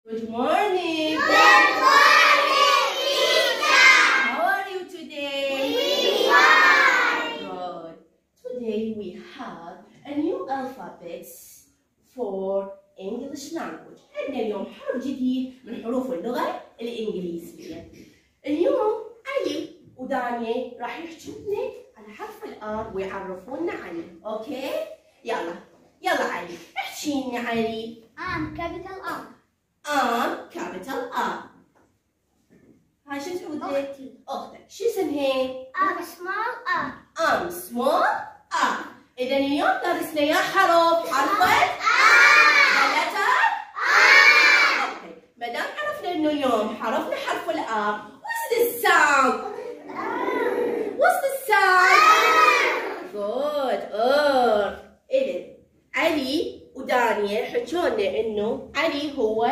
Good morning. Good morning, teacher. How are you today? We fine. Good. Today we have a new alphabet for English language. عندنا اليوم حرف جديد من حروف اللغة الإنجليزية. اليوم علي ودانيال راح يحكوا لنا على حرف الآر ويعرفونا عنه. أوكي؟ يلا علي، احكي لنا علي. capital R. capital R. هاي شو تعود لك؟ أختي. أختك، شو اسمها؟ small R. small R. إذا اليوم درسنا يا حرف عرفت؟ letter أوكي، ما دام عرفنا إنه اليوم حرفنا حرف الآر، what's the sound؟ What's the sound؟ Good. إذا علي ودانيال حكوا لنا إنه علي هو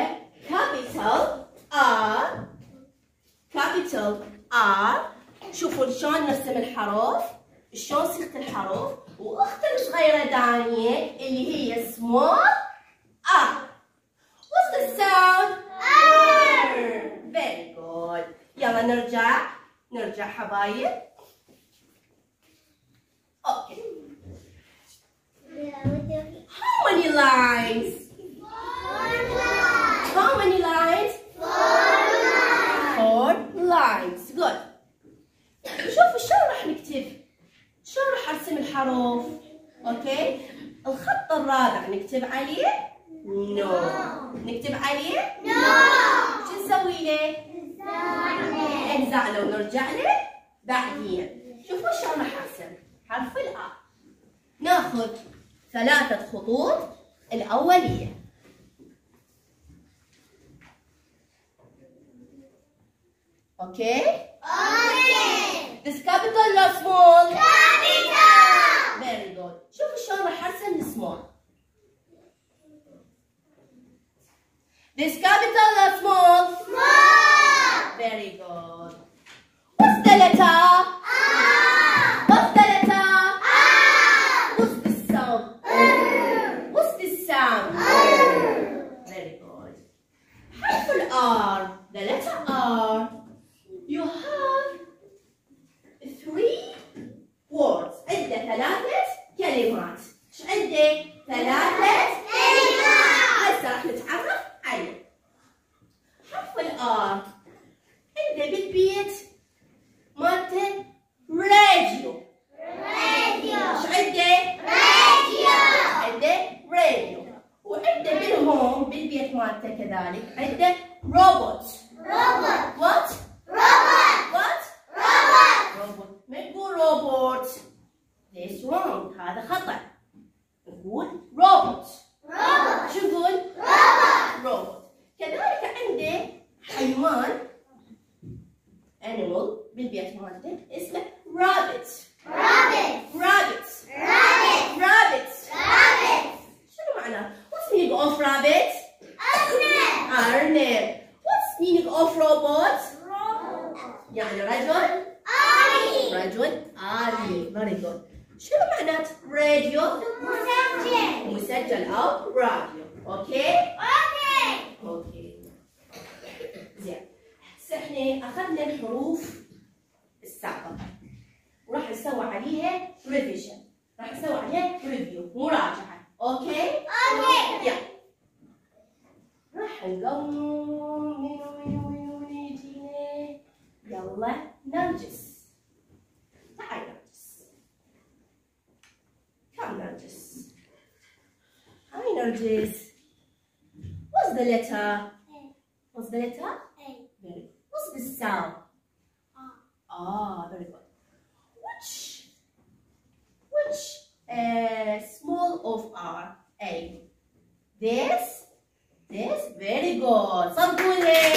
capital R. شوفوا شلون نرسم الحرف، شلون صيغة الحرف، واختي الصغيرة دانيال اللي هي small R. What's the sound؟ Very good. يلا نرجع حبايب. Okay. How many lines? How many lines? 4 lines. Good. شوفوا شلون راح نكتب، شلون راح ارسم الحروف. اوكي، الخط الرابع نكتب عليه نو. نكتب عليه نو. شو نسوي له؟ نزع له ونرجع له بعدين. شوفوا شلون راح ارسم حرف الآ. ناخذ 3 خطوط الأولية. اوكي؟ This capital or small? Capital. Very good. شوفوا شلون راح ارسم السمول. This capital or small? Small. Very good. What's the letter? What's the letter? What's the sound? What's the sound? Very good. حرف الآر, the letter R, you have 3 words. عنده 3 كلمات. ايش عنده؟ 3 كلمات. هسه راح نتعرف عليه. حرف الآر عنده بالبيت مالته راديو. ايش عنده؟ عنده راديو. وعنده بالهوم بالبيت مالته كذلك عنده روبوت. What? What? روبوت. ما نقول روبوت. This wrong. هذا خطأ. نقول روبوت. شو نقول؟ روبوت. كذلك عنده حيوان animal بالبيت مالته اسمه rabbit. شنو معناه؟ What's meaning of rabbit? أرنب. What's meaning of robot? يعني رجل آلي. Very good. شنو معنات راديو؟ مسجل أو راديو. أوكي؟ زين. هسه احنا أخذنا الحروف السابقة وراح نسوي عليها ريفيجن. راح نسوي عليها ريفيو، مراجعة. أوكي؟ يلا. راح نقوم من يجينا. يلا نرجس. تعال نرجس. كم نرجس؟ هاي نرجس. What's the letter? Very good. What's the sound? Very good. Which small of R? A. This. Very good. صدقوا لي.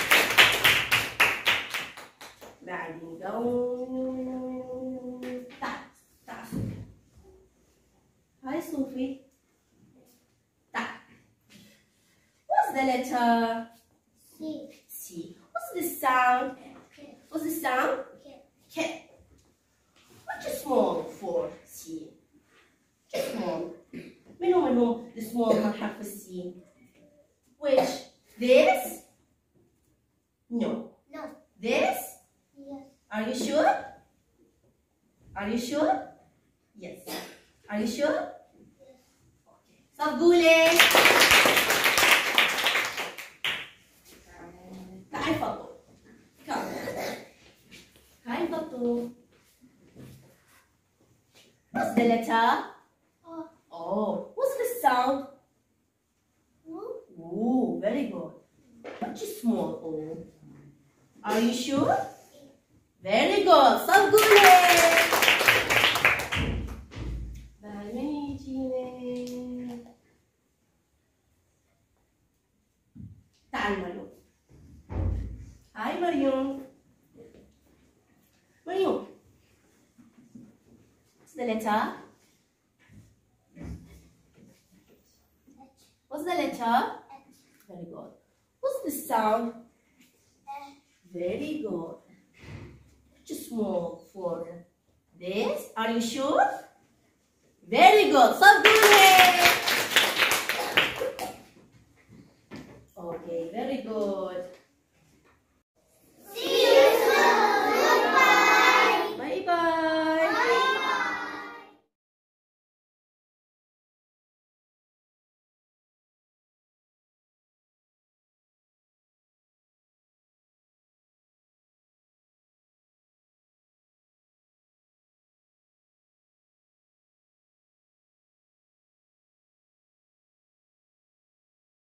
بعدين تعال. هاي صوفي. تعال. What's the letter? C. What's the sound? K. Which is small for C? small. من هو the small مال حرف السين؟ which this O. What's the letter? O. O. What's the sound? U. O. Very good. Which is small O? Are you sure? Very good. صف قولي. بعد من يجينا؟ تعال مريم. هاي مريم. مريم. What's the letter? What's the letter? Very good. What's the sound? Very good. Too small for this. Are you sure? Very good.